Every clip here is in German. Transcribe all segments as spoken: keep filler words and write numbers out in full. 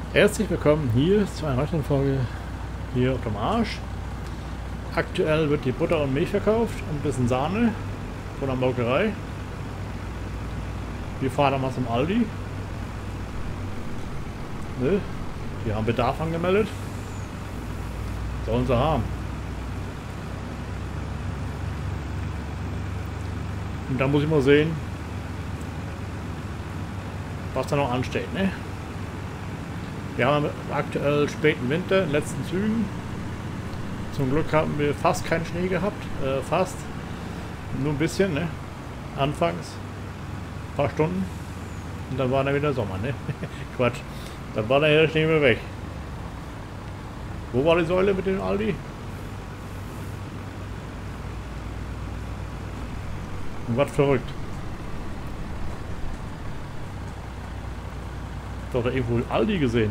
Herzlich willkommen hier zu einer weiteren Folge hier auf dem Arsch. Aktuell wird die Butter und Milch verkauft und ein bisschen Sahne von der Molkerei. Wir fahren nochmal zum Aldi. Ne? Die haben Bedarf angemeldet. Sollen sie haben. Und dann muss ich mal sehen, was da noch ansteht. Ne? Wir haben aktuell späten Winter, in den letzten Zügen. Zum Glück haben wir fast keinen Schnee gehabt. Äh, fast. Nur ein bisschen, ne? Anfangs. Ein paar Stunden. Und dann war dann wieder Sommer, ne? Quatsch. Dann war der Schnee wieder weg. Wo war die Säule mit dem Aldi? Und was verrückt. Doch da irgendwo Aldi gesehen.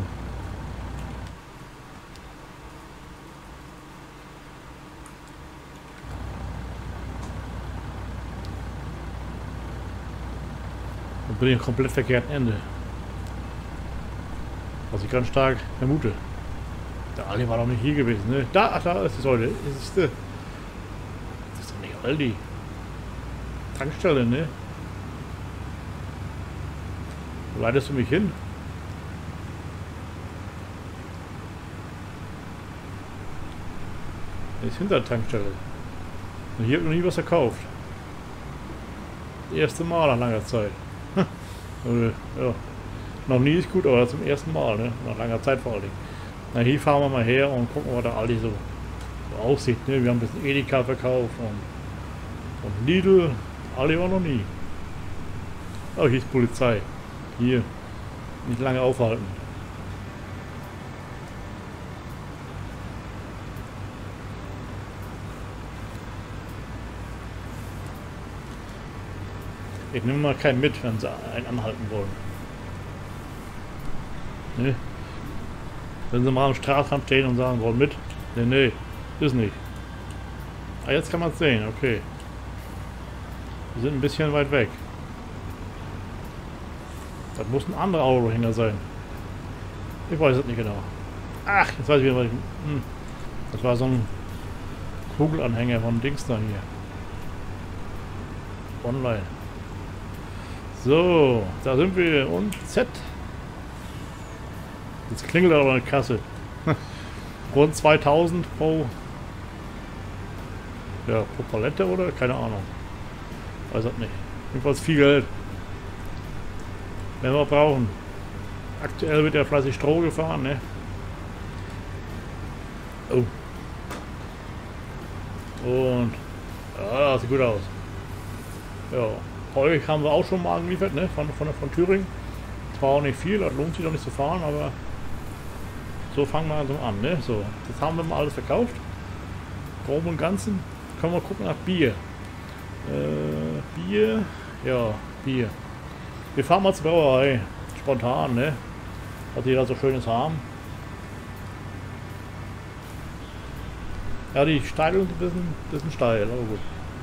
Und bin ich am komplett verkehrten Ende. Was ich ganz stark vermute. Der Aldi war doch nicht hier gewesen, ne? Da, ach, da ist die Säule. Das ist, das ist doch nicht Aldi. Tankstelle, ne? Wo leitest du mich hin? Das ist hinter der Tankstelle. Und hier wird noch nie was verkauft. Das erste Mal nach langer Zeit. Ja. Noch nie ist gut, aber zum ersten Mal, ne? Nach langer Zeit vor allen Dingen. Na, hier fahren wir mal her und gucken, was da Aldi so, so aussieht. Ne? Wir haben ein bisschen Edeka verkauft und, und Lidl. Aldi war noch nie. Oh, hier ist Polizei. Hier. Nicht lange aufhalten. Ich nehme mal keinen mit, wenn sie einen anhalten wollen. Ne? Wenn sie mal am Straßenrand stehen und sagen wollen mit. Ne, ne, ist nicht. Ah, jetzt kann man es sehen, okay. Wir sind ein bisschen weit weg. Das muss ein anderer Autohänger sein. Ich weiß es nicht genau. Ach, jetzt weiß ich wieder, was ich... Hm. Das war so ein Kugelanhänger von Dings da hier. Online. So, da sind wir und Z. Jetzt klingelt aber eine Kasse. Rund zweitausend pro, ja, pro Palette oder? Keine Ahnung. Weiß das nicht. Jedenfalls viel Geld. Wenn wir brauchen. Aktuell wird ja fleißig Stroh gefahren, ne? Oh. Und ja, das sieht gut aus. Ja. Heu haben wir auch schon mal angeliefert, ne? Von, von, von Thüringen. Zwar auch nicht viel, das lohnt sich noch nicht zu fahren, aber so fangen wir also an, ne? So, jetzt haben wir mal alles verkauft. Grob und Ganzen. Können wir gucken nach Bier. Äh, Bier. Ja, Bier. Wir fahren mal zur Brauerei. Spontan, ne? Was die da so Schönes haben. Ja, die steil und ein bisschen, bisschen steil, aber gut.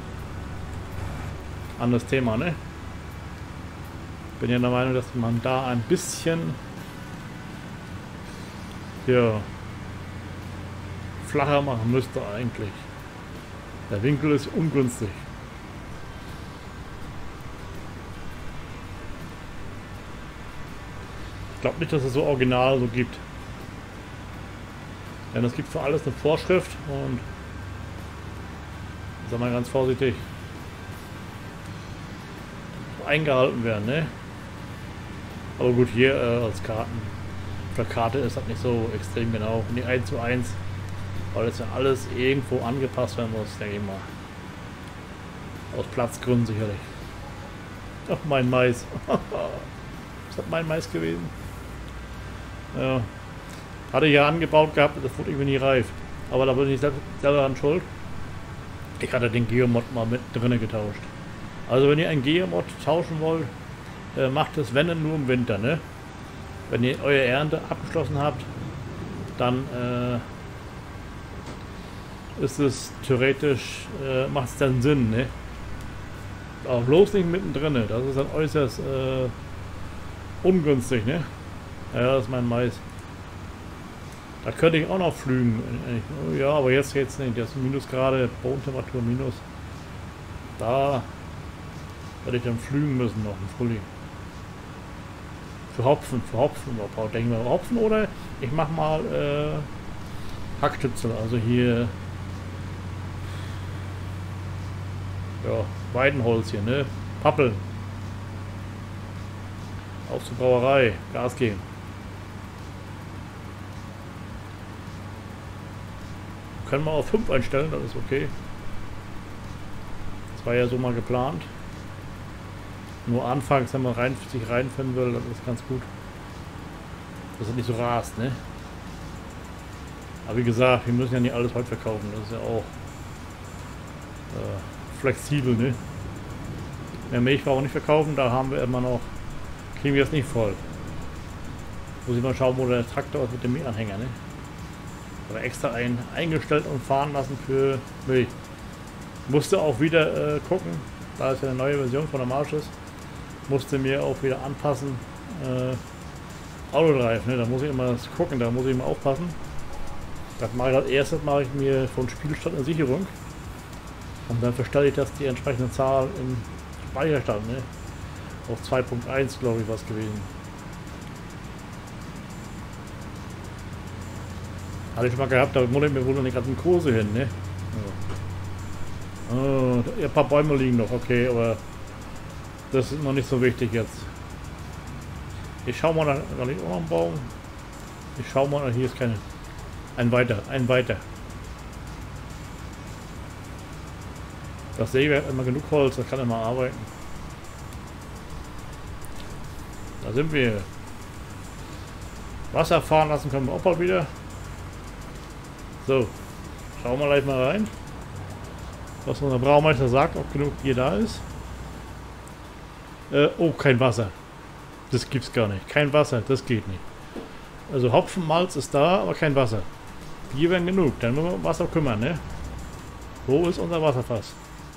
Anderes Thema, ne? Bin ja der Meinung, dass man da ein bisschen ja, flacher machen müsste eigentlich. Der Winkel ist ungünstig. Ich glaube nicht, dass es so original so gibt. Denn es gibt für alles eine Vorschrift und sag mal ganz vorsichtig eingehalten werden, ne? Aber gut, hier äh, als Karten, auf der Karte ist das nicht so extrem genau. Nicht eins zu eins, weil das ja alles irgendwo angepasst werden muss, denke ich mal. Aus Platzgründen sicherlich. Ach, mein Mais. Ist das mein Mais gewesen? Ja. Hatte ich ja angebaut gehabt, das wurde irgendwie nie reif. Aber da bin ich selber daran schuld. Ich hatte den Geomod mal mit drinnen getauscht. Also wenn ihr ein Geomod tauschen wollt, äh, macht es wenn nur im Winter, ne? Wenn ihr eure Ernte abgeschlossen habt, dann äh, ist es theoretisch, äh, macht es dann Sinn, ne? Aber bloß nicht mittendrin, das ist dann äußerst äh, ungünstig, ne? Ja, das ist mein Mais. Da könnte ich auch noch flügen. Ja, aber jetzt geht's nicht. Das ist Minusgrade, Bodentemperatur minus. Da werde ich dann flügen müssen noch im Frühling. Für Hopfen, für Hopfen. Denken wir Hopfen oder ich mache mal äh, Hackstützel. Also hier ja, Weidenholz hier, ne? Pappeln. Auf zur Brauerei. Gas geben. Können wir auf fünf einstellen, das ist okay. Das war ja so mal geplant. Nur anfangs, wenn man rein, sich reinfinden will, das ist ganz gut. Dass es nicht so rast, ne? Aber wie gesagt, wir müssen ja nicht alles heute verkaufen. Das ist ja auch äh, flexibel, ne? Mehr Milch brauchen wir nicht verkaufen, da haben wir immer noch, kriegen wir es nicht voll. Muss ich mal schauen, wo der Traktor ist mit dem Milchanhänger, ne? Aber extra ein, eingestellt und fahren lassen für Milch. Musste auch wieder äh, gucken, da ist ja eine neue Version von der Marsches. Musste mir auch wieder anpassen. Äh, Autodrive, ne? Da muss ich immer gucken, da muss ich immer aufpassen. Das mache ich als erstes, mache ich mir von Spielstand eine Sicherung. Und dann verstelle ich das die entsprechende Zahl im Speicherstand, ne? Auf zwei Punkt eins glaube ich was gewesen. Hatte ich schon mal gehabt, da muss ich mir wohl noch nicht gerade einen Kurse hin, ne? Ja. Oh, ein paar Bäume liegen noch, okay, aber das ist noch nicht so wichtig jetzt. Ich schau mal, da liegt auch noch ein Baum. Ich schau mal, hier ist keine. Ein weiter, ein weiter. Das Sägewerk hat immer genug Holz, das kann immer arbeiten. Da sind wir. Wasser fahren lassen können wir auch mal wieder. So, schauen wir gleich mal rein, was unser Braumeister sagt, ob genug hier da ist. Äh, oh, kein Wasser. Das gibt's gar nicht. Kein Wasser, das geht nicht. Also Hopfenmalz ist da, aber kein Wasser. Hier werden genug, dann müssen wir um Wasser kümmern, ne? Wo ist unser Wasserfass?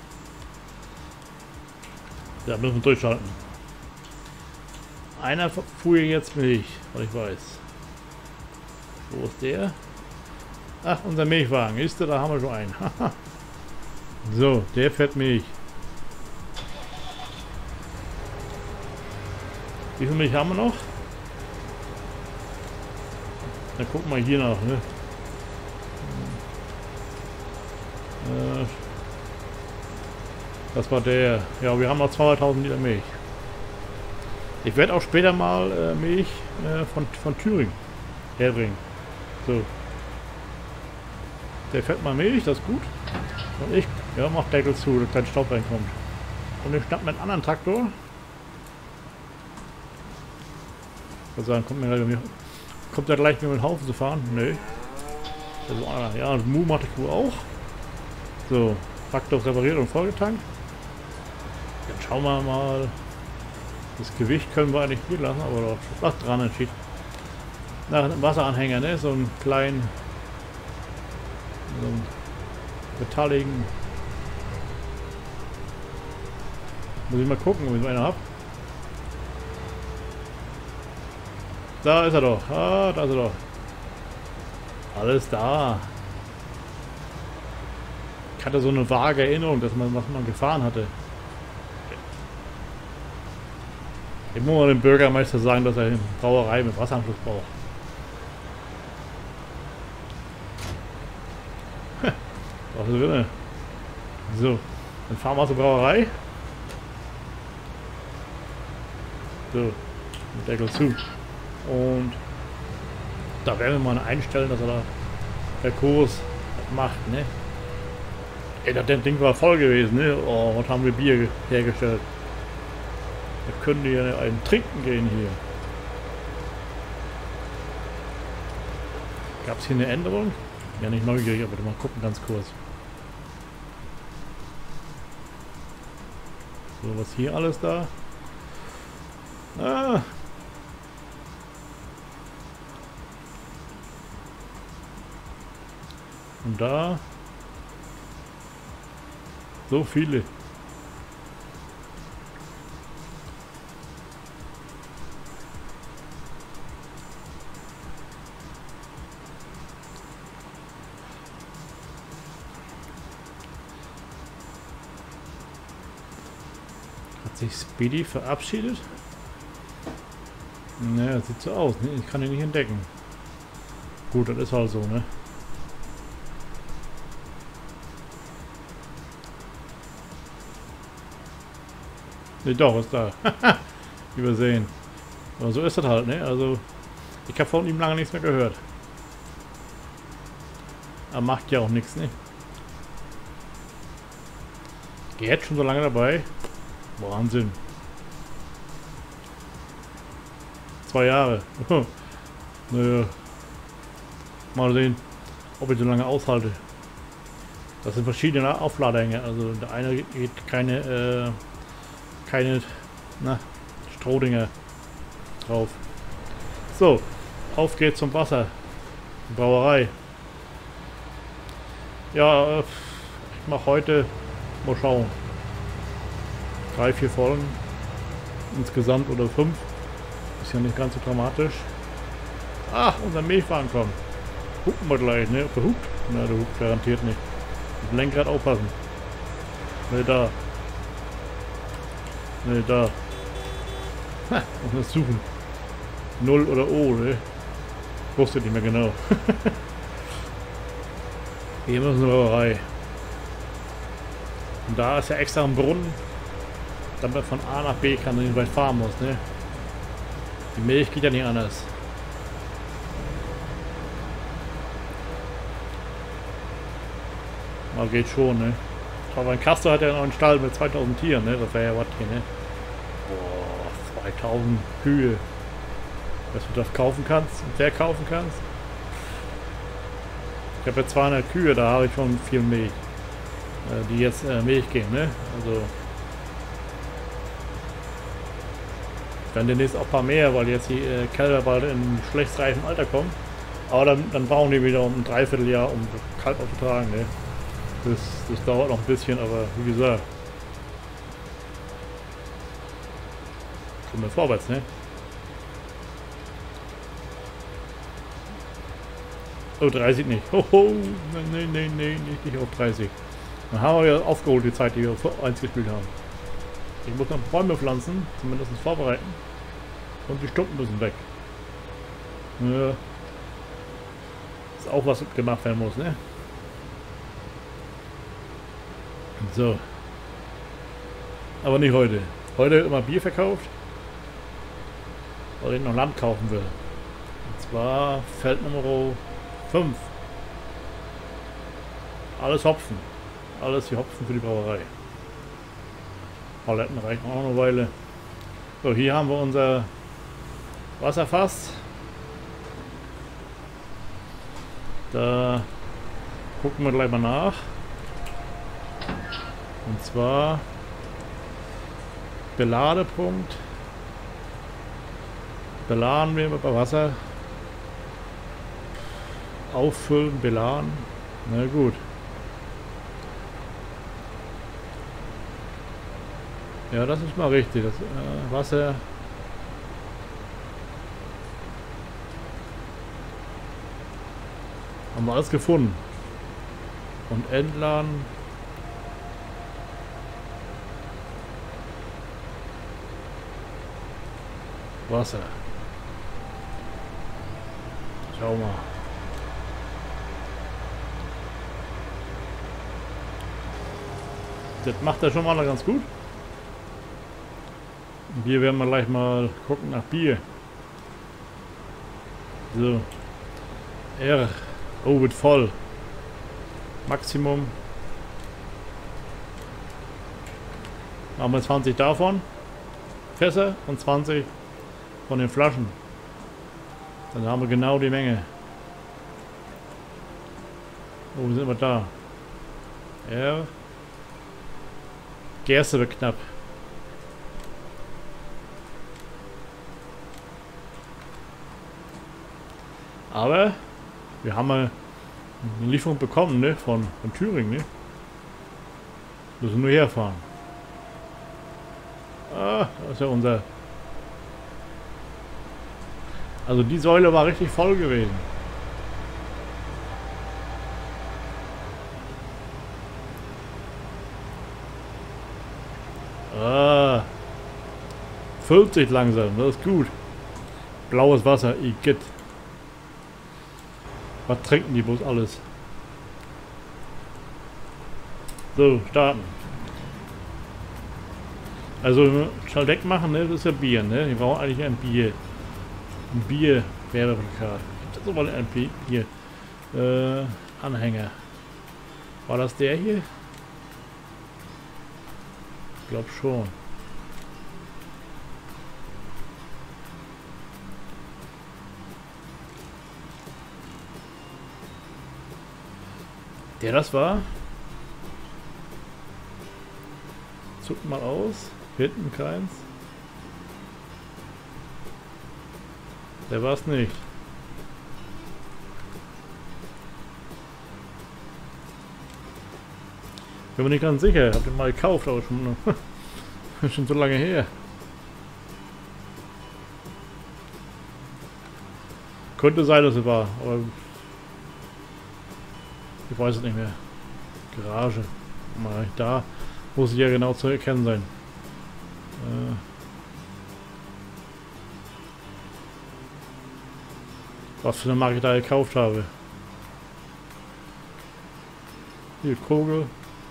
Da müssen wir durchschalten. Einer fuhr jetzt Milch, weil ich weiß. Wo ist der? Ach, unser Milchwagen. Ist der? Da haben wir schon einen. So, der fährt Milch. Wie viel Milch haben wir noch? Dann gucken wir hier nach. Ne? Äh, das war der. Ja, wir haben noch zweihunderttausend Liter Milch. Ich werde auch später mal äh, Milch äh, von, von Thüringen herbringen. So. Der fährt mal Milch, das ist gut. Und ich, ja, mach Deckel zu, dass kein Staub reinkommt. Und ich schnapp mir einen anderen Traktor. Ich würde sagen, kommt, mir gleich, kommt der gleich mit dem Haufen zu fahren? Nö. Also, ja, und Mu macht die Kuh auch. So, Traktor repariert und vollgetankt. Jetzt schauen wir mal. Das Gewicht können wir eigentlich hier lassen, aber doch was dran entschieden. Nach einem Wasseranhänger, ne? So einen kleinen. So einen metalligen. Muss ich mal gucken, ob ich einen habe. Da ist er doch. Ah, da ist er doch. Alles da. Ich hatte so eine vage Erinnerung, dass man was man gefahren hatte. Ich muss mal dem Bürgermeister sagen, dass er eine Brauerei mit Wasseranschluss braucht. Was ist drin? So, dann fahren wir zur Brauerei. So, mit Deckel zu. Und da werden wir mal einstellen, dass er da der Kurs macht, ne? Ey, das Ding war voll gewesen, ne? Oh, was haben wir Bier hergestellt? Da können die ja einen trinken gehen hier. Gab es hier eine Änderung? Ja, nicht neugierig, aber mal gucken ganz kurz. So, was hier alles da? Ah. Und da so viele. sich Speedy verabschiedet? Ne, das sieht so aus. Ne? Ich kann ihn nicht entdecken. Gut, das ist halt so, ne? Ne, doch, ist da. Übersehen. Aber so ist das halt, ne? Also, ich habe von ihm lange nichts mehr gehört. Er macht ja auch nichts, ne? Geht schon so lange dabei. Wahnsinn. Zwei Jahre. Naja. Mal sehen, ob ich so lange aushalte. Das sind verschiedene Aufladehänge. Also der eine geht keine, äh, keine, na, Strohdinger drauf. So, auf geht's zum Wasser. Die Brauerei. Ja, ich mache heute, mal schauen, drei, vier Folgen insgesamt oder fünf. Ist ja nicht ganz so dramatisch. Ach, unser Milchwagen kommt. Gucken wir gleich, ne? Ob der hupt? Na, der hupt garantiert nicht. Mit dem Lenkrad aufpassen. Ne, da. Ne, da. Ha, muss man suchen. Null oder O, ne? Wusste nicht mehr genau. Hier ist eine Brauerei. Und da ist ja extra ein Brunnen, damit man von A nach B kann und nicht weit fahren muss, ne? Die Milch geht ja nicht anders. Aber geht schon, ne? Aber ein Castor hat ja noch einen Stall mit zweitausend Tieren, ne? Das wäre ja was hier, ne? Boah, zweitausend Kühe. Dass du das kaufen kannst und verkaufen kannst. Ich habe ja zweihundert Kühe, da habe ich schon viel Milch. Äh, die jetzt äh, Milch geben, ne? Also. Dann demnächst auch ein paar mehr, weil jetzt die äh, Kälber bald in schlechtsreifem Alter kommen. Aber dann, dann brauchen die wieder um ein Dreivierteljahr, um das Kalb aufzutragen, ne? Das, das dauert noch ein bisschen, aber wie gesagt. Kommen wir vorwärts, ne? Oh, dreißig nicht. Hoho, nein, nein, nein, nicht, nicht auf dreißig. Dann haben wir ja aufgeholt die Zeit, die wir vor eins gespielt haben. Ich muss noch Bäume pflanzen, zumindest vorbereiten. Und die Stunden müssen weg. Ja. Ist auch was gemacht werden muss, ne? So. Aber nicht heute. Heute wird immer Bier verkauft. Weil ich noch Land kaufen will. Und zwar Feld Nummer fünf. Alles Hopfen. Alles die Hopfen für die Brauerei. Paletten reichen auch noch eine Weile. So, hier haben wir unser Wasserfass. Da gucken wir gleich mal nach. Und zwar Beladepunkt. Beladen wir bei Wasser. Auffüllen, beladen. Na gut. Ja, das ist mal richtig. Das äh, Wasser. Haben wir alles gefunden. Und entladen. Wasser. Schau mal. Das macht er schon mal ganz gut. Hier werden wir gleich mal gucken nach Bier. So. R. Oh, wird voll. Maximum. Machen wir zwanzig davon. Fässer und zwanzig von den Flaschen. Dann haben wir genau die Menge. Wo sind wir da? R. Gerste wird knapp. Aber wir haben mal eine Lieferung bekommen, ne, von, von Thüringen, ne? Müssen nur herfahren. Ah, das ist ja unser. Also die Säule war richtig voll gewesen. Ah, füllt sich langsam, das ist gut. Blaues Wasser, Igitt. Was trinken die bloß alles? So, starten. Also schnell wegmachen, ne? Das ist ja Bier, ne? Wir brauchen eigentlich ein Bier. Ein Bier-Werbeplakat. Das ist mal ein Bier. Äh, Anhänger. War das der hier? Ich glaube schon. Der das war? Zuckt mal aus. Hinten keins. Der war es nicht. Bin mir nicht ganz sicher. Hab den mal gekauft, aber schon, schon so lange her. Könnte sein, dass es war, aber ich weiß es nicht mehr. Garage. Mal da muss ich ja genau zu erkennen sein. Äh Was für eine Marke ich da gekauft habe. Hier Kogel.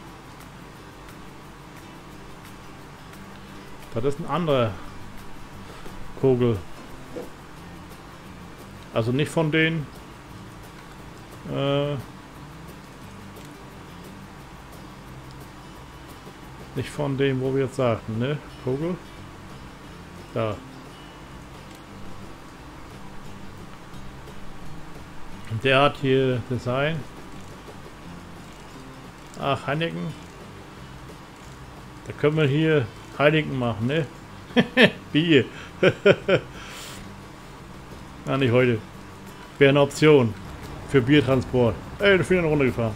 Das ist ein anderer Kogel. Also nicht von denen. Äh Nicht von dem, wo wir jetzt sagten, ne? Kogel? Da. Und der hat hier Design. Ach, Heineken. Da können wir hier Heineken machen, ne? Bier. Na, nicht heute. Wäre eine Option. Für Biertransport. Ey, ich bin eine Runde gefahren.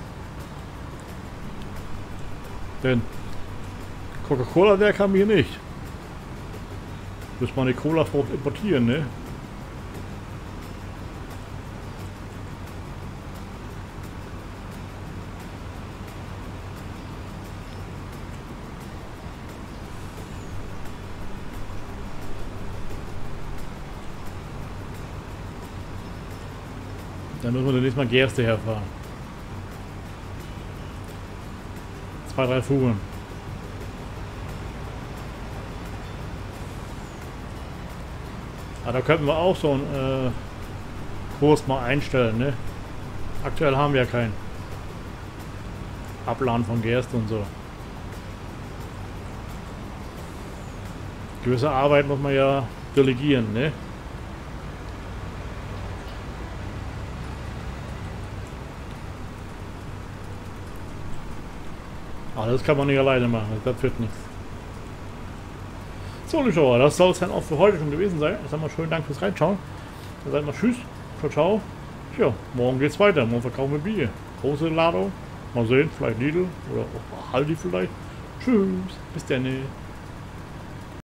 Denn Coca-Cola, der kam hier nicht. Muss man die Cola-Frucht importieren, ne? Dann müssen wir demnächst mal Gerste herfahren. Zwei, drei Fuhren. Ah, da könnten wir auch so einen äh, Kurs mal einstellen, ne? Aktuell haben wir ja keinen Abladen von Gerste und so. Gewisse Arbeit muss man ja delegieren, ne? Aber das kann man nicht alleine machen, das wird nichts. So, Zuschauer, das soll es dann auch für heute schon gewesen sein. Jetzt haben wir schönen Dank fürs Reinschauen. Dann sagen wir tschüss, ciao, ciao. Tja, morgen geht's weiter. Morgen verkaufen wir Bier. Große Ladung. Mal sehen, vielleicht Lidl oder auch Aldi vielleicht. Tschüss, bis dann.